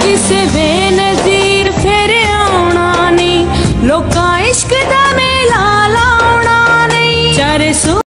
किसे बेनज़ीर फिर आउणा नहीं, लोकां इश्क दा मेला लाउणा नहीं। चारे